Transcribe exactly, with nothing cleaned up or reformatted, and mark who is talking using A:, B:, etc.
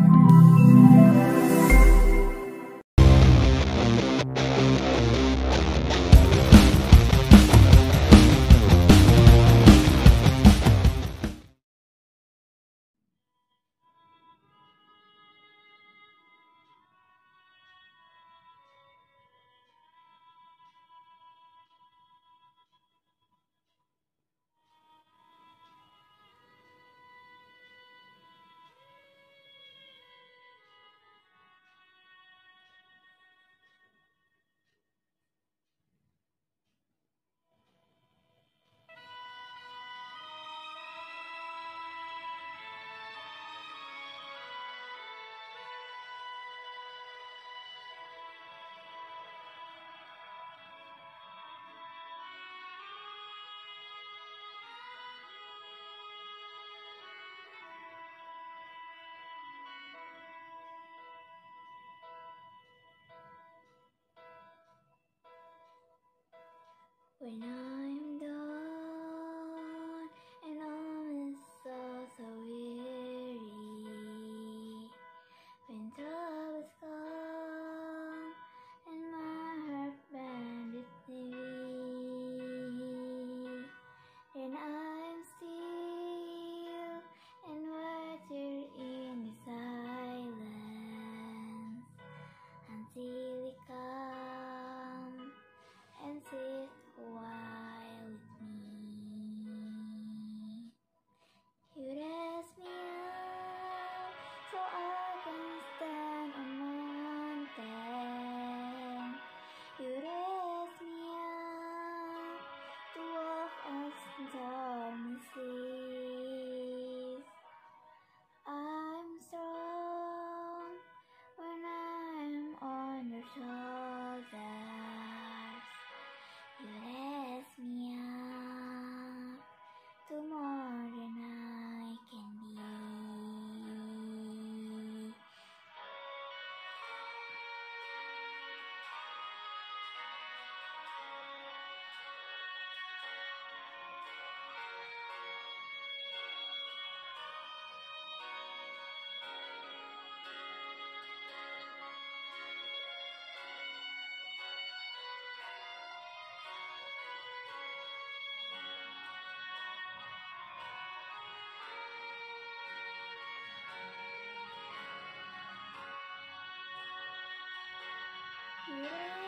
A: When I'm done and I'm so, so weary, when troubles come and my heart bandits heavy, then I'm still and wait here in the silence until you come and sit a while with me. You raise me up so I can stand on mountain. You raise me up to walk on stormy seas. I'm strong when I'm on your shoulders. You raise me up to more than I can be. You